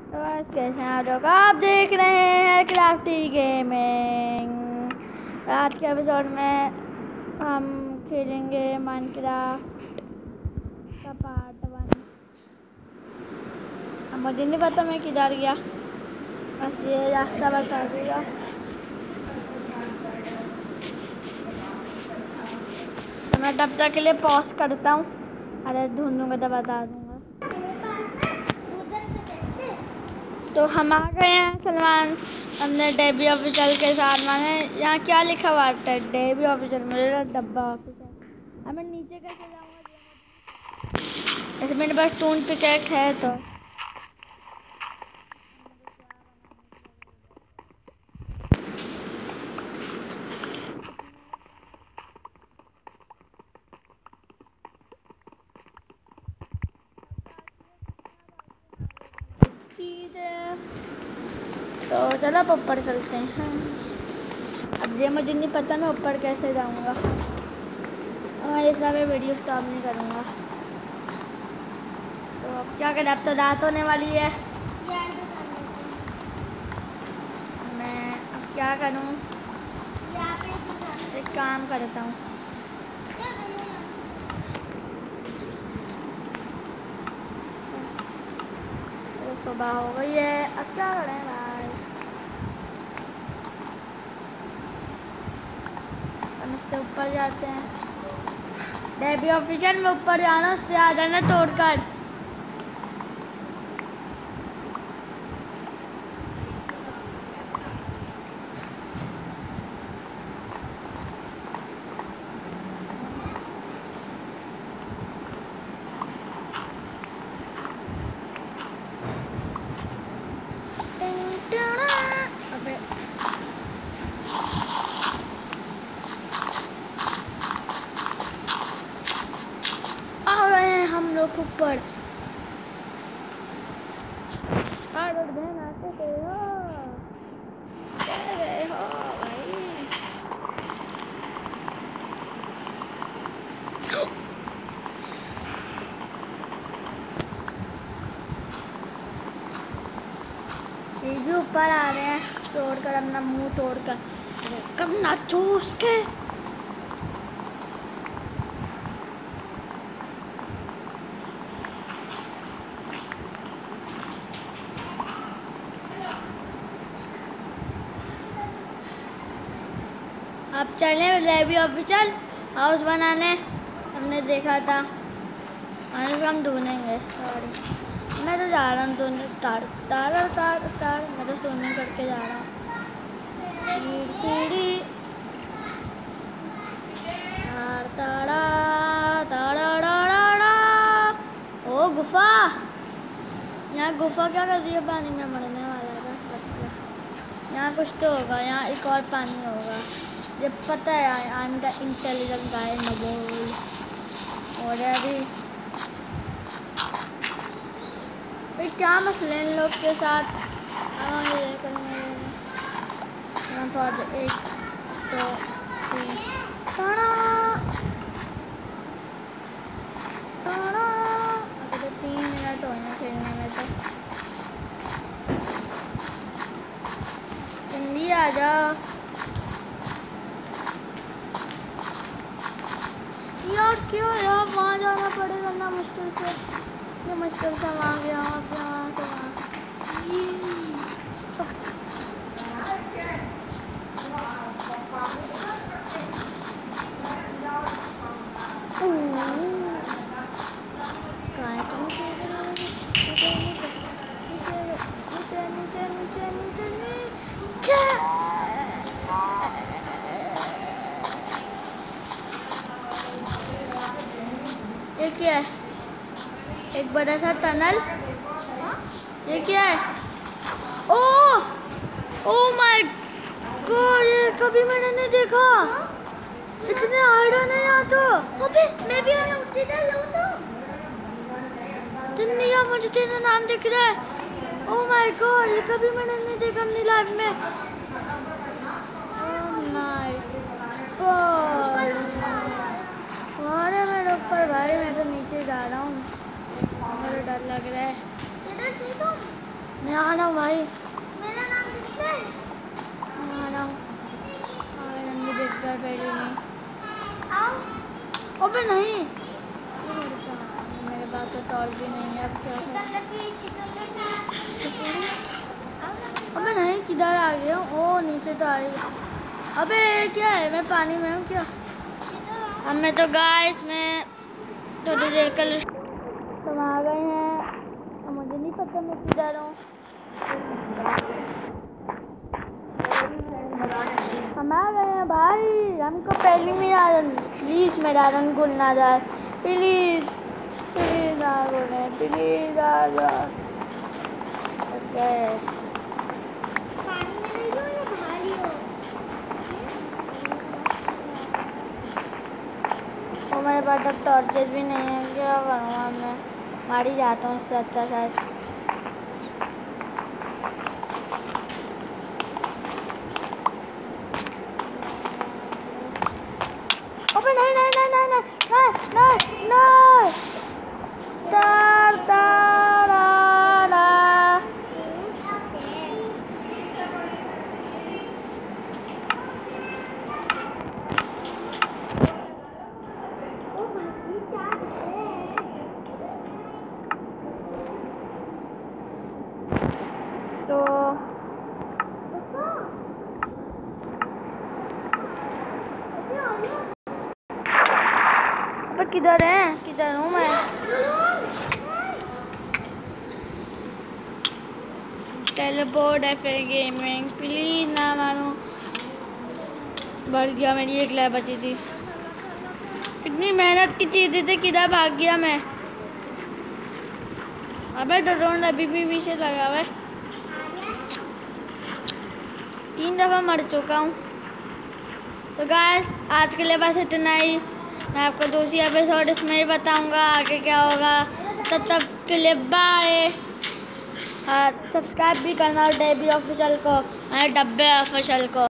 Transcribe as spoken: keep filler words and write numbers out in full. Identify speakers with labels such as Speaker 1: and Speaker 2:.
Speaker 1: तो आज कैसे आप लोग आप देख रहे हैं क्राफ्टी गेमिंग। आज के एपिसोड में हम खेलेंगे माइनक्राफ्ट का पार्ट वन। अब मुझे नहीं पता मैं किधर गया, बस ये रास्ता बता देगा। तो मैं तब तक के लिए पॉज करता हूँ, अरे ढूंढूंगा तो बता दूंगा। तो हम आ गए हैं सलमान हमने डेबी ऑफिशियल के साथ। मैंने यहाँ क्या लिखा हुआ है, डेबी ऑफिशियल, मेरा डब्बा ऑफिशियल। अब मैं नीचे कैसे जाऊँगा? ऐसे मेरे पास टून पिकैक्स है तो तो चलो अब ऊपर चलते हैं। अब ये मुझे नहीं पता मैं ऊपर कैसे जाऊँगा, और इस बार मैं वीडियो स्टॉप नहीं करूँगा। तो अब क्या करें, अब तो रात होने वाली है। मैं अब क्या करूँ, एक काम करता हूँ। तो सुबह हो गई है, अब क्या करें भाई। हम इससे ऊपर जाते हैं। डेबी ऑफिशियल में ऊपर जाना, उससे आ जाना तोड़कर। अबे आ गए हैं हम लोग ऊपर। स्पाइडर बहन आते थे हो, गए हो भाई। ये भी ऊपर आ रहे हैं, तोड़कर अपना मुंह तोड़कर कब ना चूस के। अब चले डेबी ऑफिशियल हाउस बनाने, हमने देखा था, और हम ढूंढेंगे। सॉरी मैं तो जा रहा हूँ ढूंढने। तार तार तार तार मैं तो स्विमिंग करके जा रहा हूँ। तार ताड़ा ताड़ा। ओ गुफा, यहाँ गुफा क्या कर रही है, पानी में मरने वाला है। यहाँ कुछ तो होगा, यहाँ एक और पानी होगा, ये पता है। I am the intelligent guy in the world. और अभी भाई क्या मसले इन लोग के साथ। ये करने एक तो तीन ताड़ा ताड़ा। अभी तो तीन मिनट हो गए खेलने में, तो जल्दी आ जाओ यार। क्यों यार वहाँ जाना पड़ेगा ना मुश्किल से, ये मुश्किल से वहाँ गया हूँ, अब यहाँ से वहाँ। ये क्या है, एक बड़ा सा टनल। ये क्या है, ओ ओ माय गॉड, ये कभी मैंने नहीं देखा। इतने आयरन है यहाँ तो। अबे मैं भी आया हूँ, इधर लो तो। दुनिया मुझे तेरा नाम दिख रहा है। ओ माय गॉड, ये कभी मैंने नहीं देखा अपनी लाइफ में। ओह माय गॉड, अरे मेरे ऊपर भाई, मैं तो नीचे जा रहा हूँ, मुझे डर लग रहा है। इधर से तो मैं आ रहा हूँ भाई।
Speaker 2: मेरा नाम दिखता है?
Speaker 1: आ रहा हूँ। रंग दिखता है पहले नहीं।
Speaker 2: आओ।
Speaker 1: अबे नहीं, मेरे पास तो टॉर्च भी नहीं है। अब क्या अबे नहीं, किधर आ गया? ओ नीचे तो आ गया। अबे क्या है, मैं पानी में हूँ क्या? अब मैं तो गाइस में थोड़ी देर कल तुम आ गए हैं, तो मुझे नहीं पता मैं किधर हूँ। हम आ गए हैं भाई, हमको पहली में आ रहा। प्लीज मेरा रंग गुल ना जाए, प्लीज प्लीज ना गुले, प्लीज आ जाओ। बस गए।
Speaker 2: पानी में नहीं हो या बाहर ही हो?
Speaker 1: वो मेरे पास अब टॉर्चेस भी नहीं है, क्या करूँगा मैं? मार ही जाता हूँ इससे अच्छा शायद। अबे नहीं नहीं नहीं नहीं नहीं नहीं नहीं तार तार तो अब किधर है, किधर हूँ मैं? टेलीपोर्ट है फिर गेमिंग, प्लीज ना मारो। बढ़ गया, मेरी एक लाइफ बची थी। इतनी मेहनत की चीजें थी, किधर भाग गया मैं? अबे तो ड्रोन अभी भी पीछे लगा हुआ है। तीन दफा मर चुका हूँ। तो गाइस आज के लिए बस इतना ही। मैं आपको दूसरी एपिसोड इसमें ही बताऊंगा आगे क्या होगा। तब तक के लिए बाय। हाँ, सब्सक्राइब भी करना डेबी ऑफिशियल को और डब्बे ऑफिशियल को।